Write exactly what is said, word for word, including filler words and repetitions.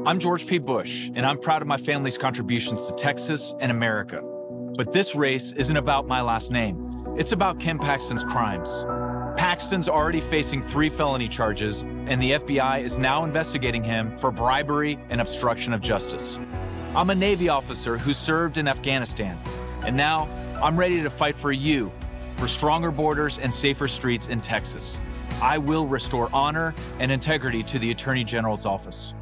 I'm George P. Bush, and I'm proud of my family's contributions to Texas and America. But this race isn't about my last name. It's about Ken Paxton's crimes. Paxton's already facing three felony charges, and the F B I is now investigating him for bribery and obstruction of justice. I'm a Navy officer who served in Afghanistan, and now I'm ready to fight for you, for stronger borders and safer streets in Texas. I will restore honor and integrity to the Attorney General's office.